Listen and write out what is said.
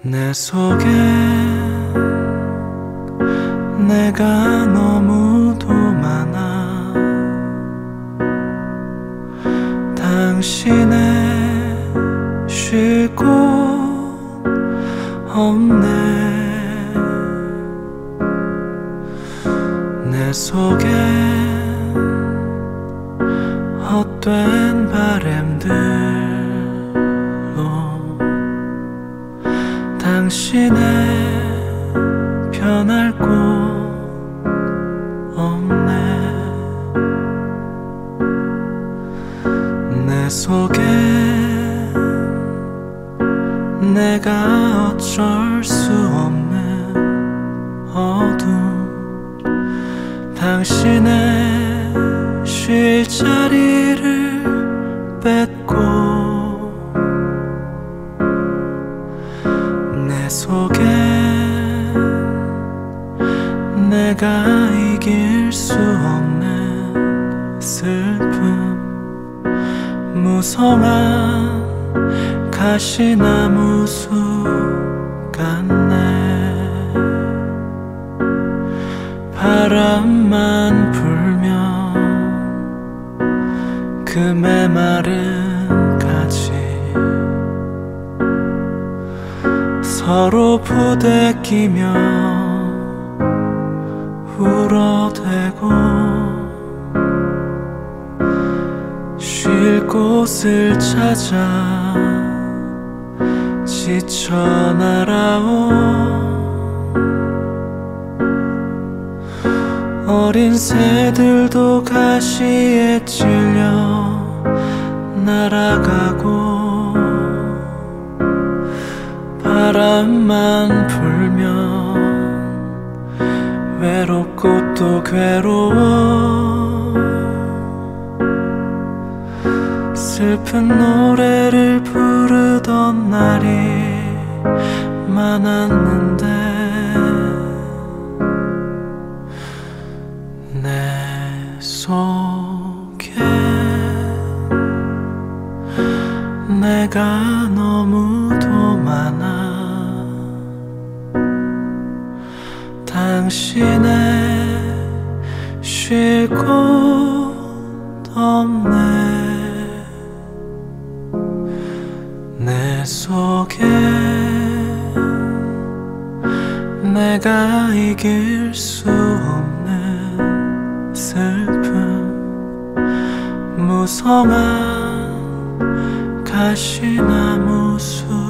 내 속에 내가 너무도 많아. 당신의 쉴 곳 없네. 내 속에 헛된 바램들로 당신의 변할 곳 없네. 내 속에 내가 어쩔 수 없는 어둠, 당신의 쉴 자리를 뺏고 내 속에 내가 이길 수 없는 슬픔, 무성한 가시나무 숲 같네. 바람만 불면 그 메마른 가지 서로 부대끼며 울어대고 쉴 곳을 찾아 지쳐 날아온 어린 새들도 가시에 찔려 날아가고 바람만 불면 외롭고 또 괴로워 슬픈 노래를 부르던 날이 많았는데 내 속에 내가 너무도 많아. 당신의 쉴 곳 없네. 내 속에 내가 이길 수 없는 슬픔, 무성한 가시나무 숲